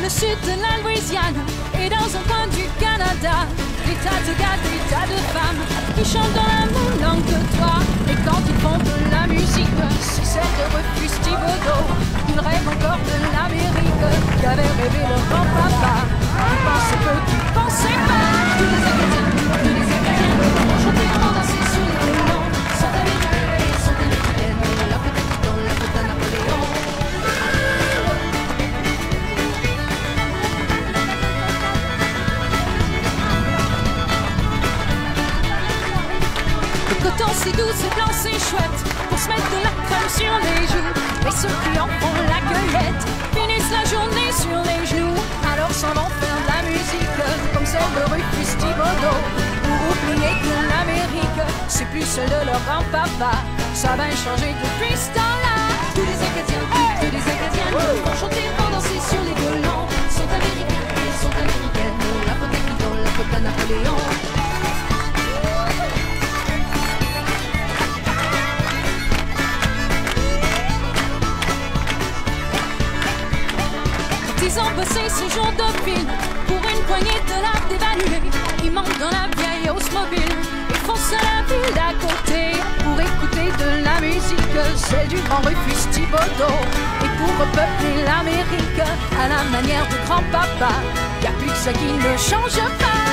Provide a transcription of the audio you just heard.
le sud de la Louisiane et dans un coin du Canada, des tas de gars, des tas de femmes qui chantent dans la même langue que toi. Et quand ils font de la musique, c'est celle de Rufus Thibodeau. Ils rêvent encore de l'Amérique qu'avait rêvé leur grand-papa. Ils pensaient peu, ils pensaient pas. Tous les Acadiens vont chanter, vont danser sur les violons. Sont américains, sont américaines, la petite dans la faute à Napoléon. Le coton c'est doux, c'est blanc, c'est chouette pour se mettre de la crème sur les joues. Et ceux qui en font la gueulette finissent la journée sur les genoux. Alors s'en vont faire de la musique comme celle de Rufus Thibodeau, pour oublier que l'Amérique c'est plus celle de leur grand-papa. Ça va changer depuis ce temps-là. Tous les Acadiens, tous les Acadiens vont chanter, vont danser sur les violons. Sont américains et sont américaines, la faute à qui dans la faute à Napoléon. Ils ont bossé ce jour de pile pour une poignée de l'art dévaluée. Ils montent dans la vieille Oldsmobile et foncent à la ville d'à côté pour écouter de la musique, celle du grand Rufus Thibodeau. Et pour repeupler l'Amérique à la manière de grand-papa, y a plus que ça qui ne change pas.